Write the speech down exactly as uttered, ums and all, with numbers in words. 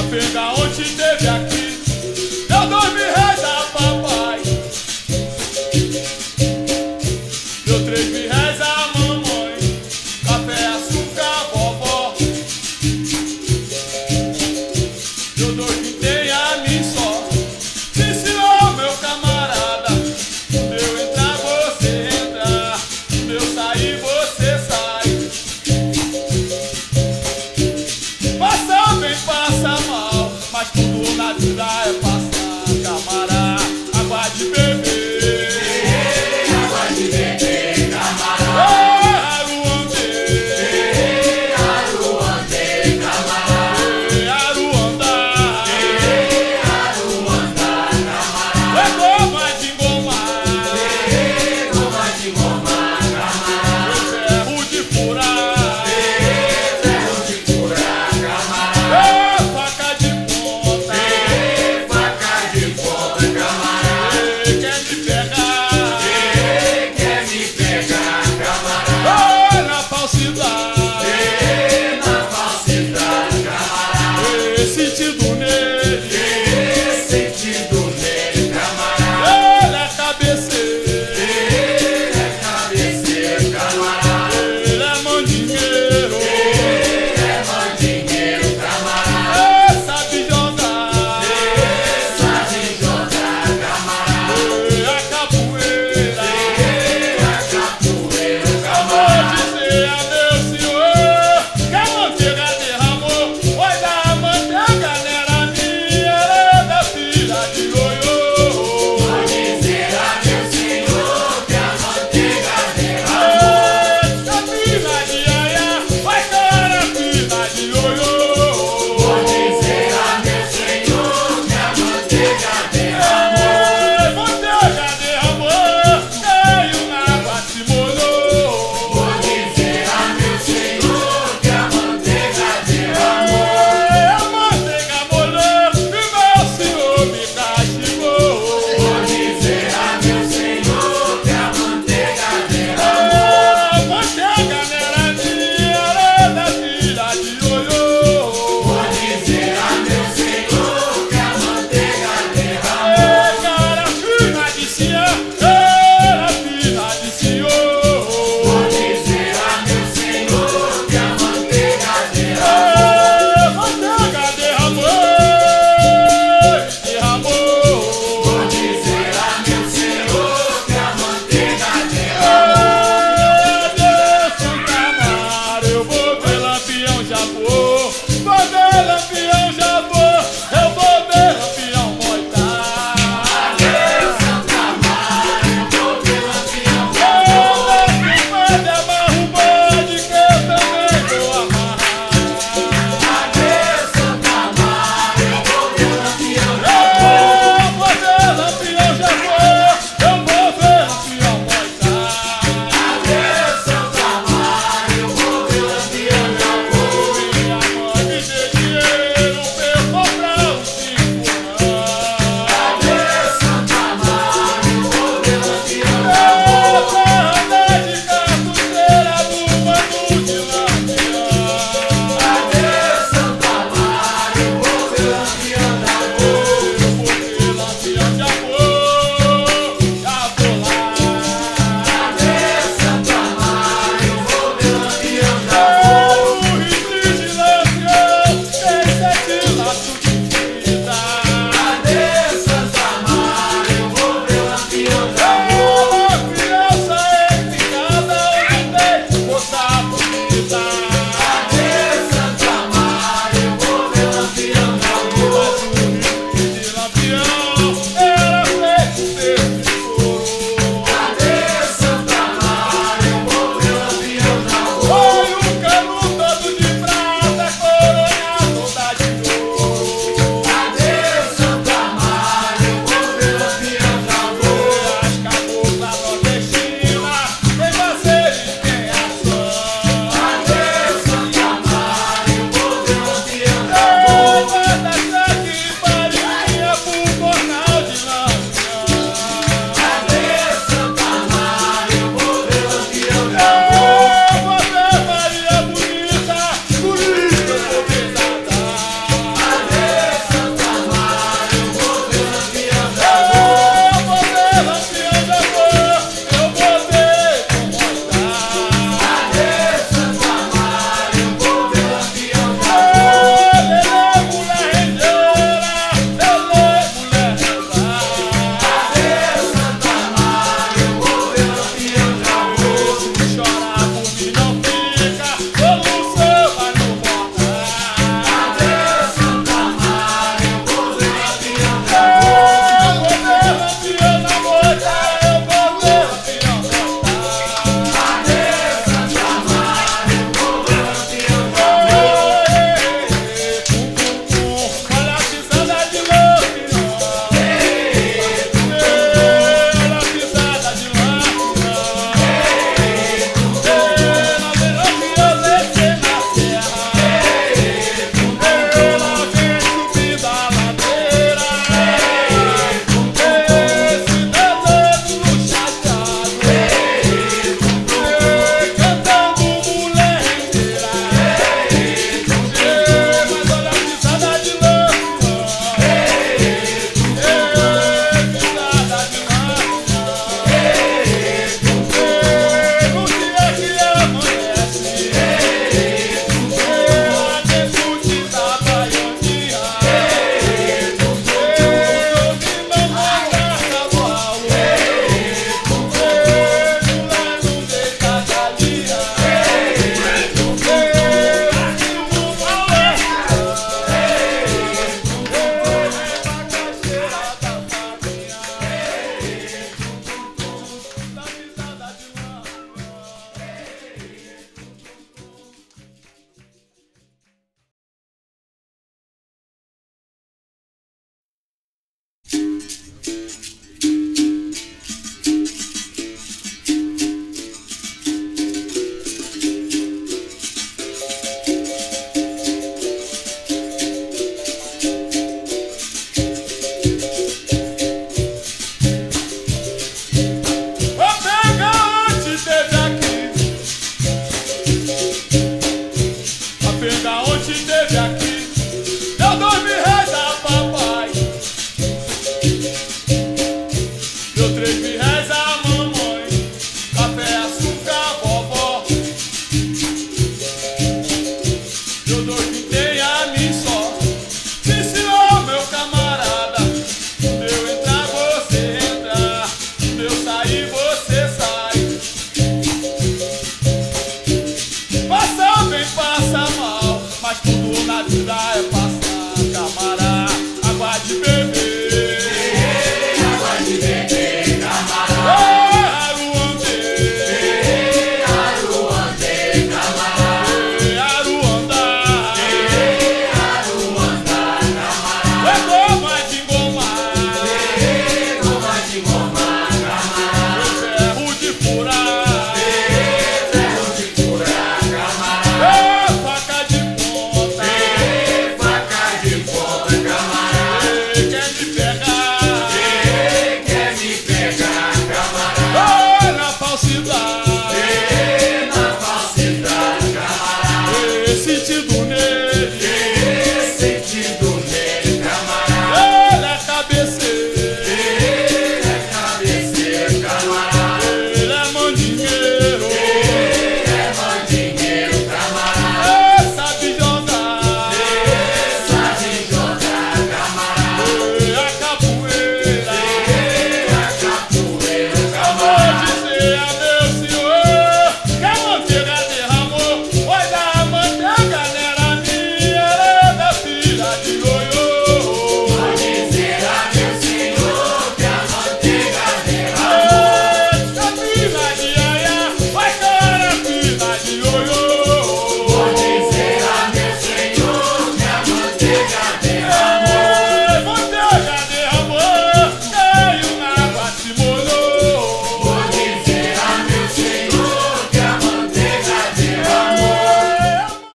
Pega onde teve aqui, deu dois mil reais a papai, deu três mil reais a mamãe, café, açúcar, vovó, deu dois vintém a mim só. Me ensinou meu camarada, meu entrar você entrar, meu sair você sai. Passa bem, passa mal, mas tudo na vida é passar, camará. Água de beber, água de beber, camará. é, Aruandê, É, Aruandê, camará. é, Aruandá, É, Aruandá, camará. é goma de goma, É, goma de goma, camará. é ferro de furar, É, ferro de furar, camará. é faca de ponta, É, faca de ponta, camará. é, quer me pegar, É, quer me pegar, camará. é, na falsidade, É, na falsidade, camará. é, se te